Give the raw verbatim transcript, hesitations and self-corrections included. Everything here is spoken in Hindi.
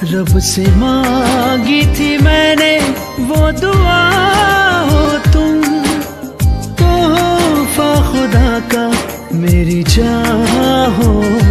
रब से मांगी थी मैंने वो दुआ, हो तुम तोहफा खुदा का मेरी जान हो।